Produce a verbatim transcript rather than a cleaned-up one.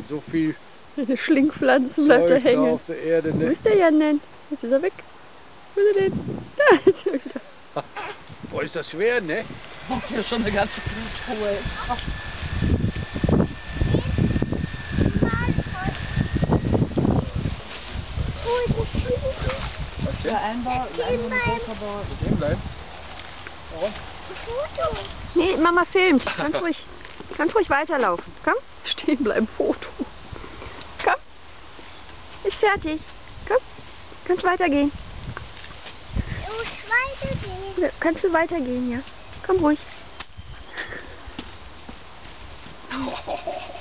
so viel Schlingpflanzen bleibt er Zeug da hängen. auf der Erde. Wo Ne? ist der Jan denn? Jetzt ist er weg. Wo ist er denn? Da ist er wieder. Boah, ist das schwer, ne? Oh, hier ist schon eine ganze Bluttruhe. Oh. Der Einbau, der Einbau mit Stehen bleiben. Nee, Mama filmt. Ganz ruhig. Ganz ruhig weiterlaufen. Komm. Stehen bleiben, Foto. Komm. Ist fertig. Komm. Kannst weitergehen. Ich muss weitergehen. Ja, kannst du weitergehen, ja. Komm ruhig.